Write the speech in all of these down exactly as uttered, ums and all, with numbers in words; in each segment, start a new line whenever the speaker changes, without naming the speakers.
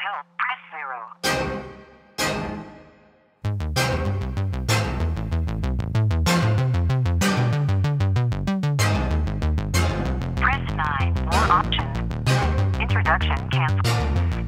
help, press zero. Press nine. More options. Introduction cancelled.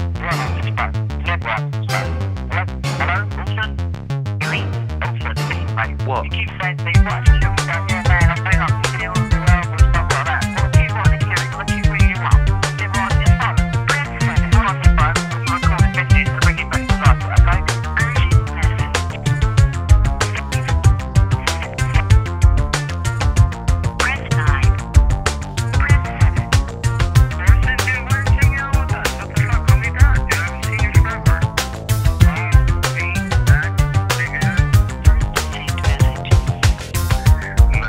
Hello, Orson?
Really?
Orson, listen, mate.
What?
You keep saying things like, you know, down here, man, I'm paying up to the old world and stuff like that. What do you want to hear? What do you really want? Get right on your phone.
Press seven.
Get on your phone, you record a message and bring it back to life, okay?
Urgent message. Press nine. Press seven.
Orson, dude, why don't you get on with us? What the fuck have we done? Dude, I haven't seen you forever. Oh, see, that, nigga.
First saved message.
No,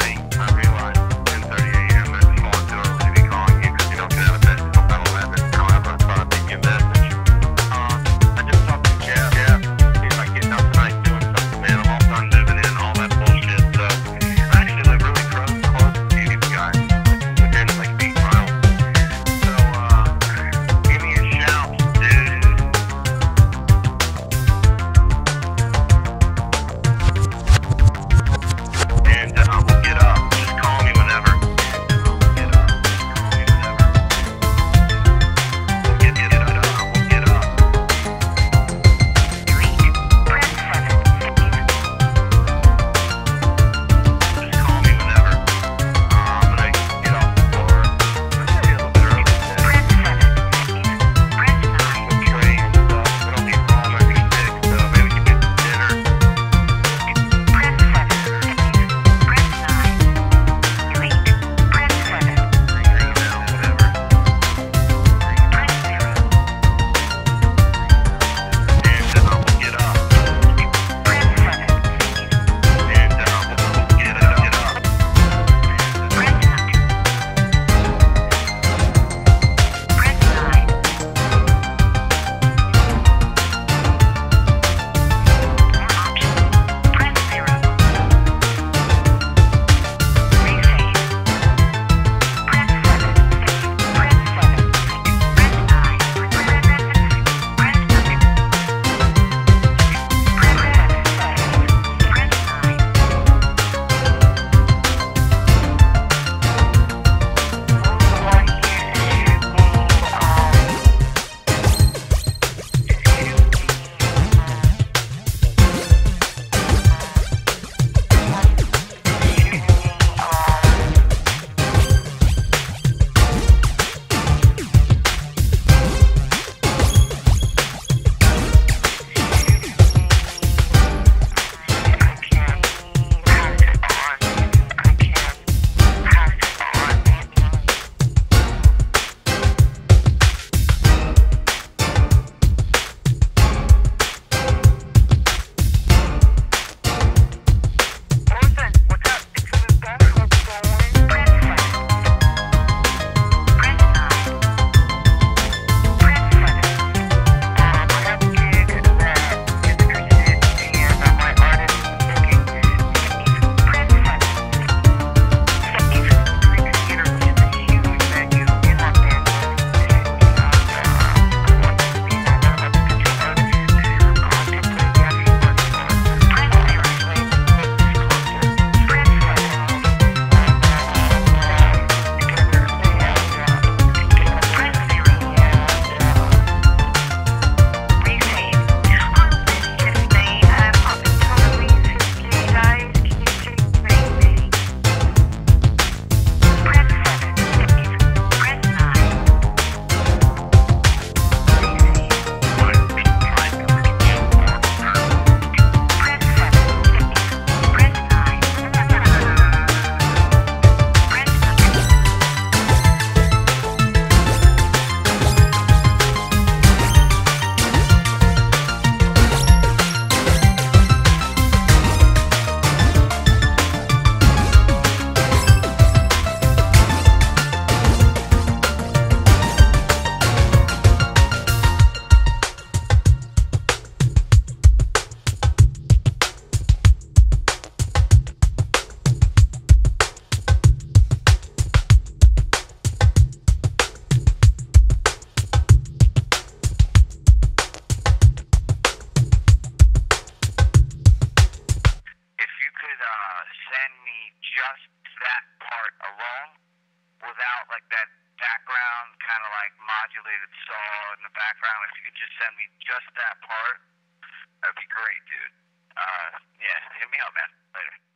articulated saw in the background. If you could just send me just that part, that'd be great, dude. Uh, yeah, hit me up, man. Later.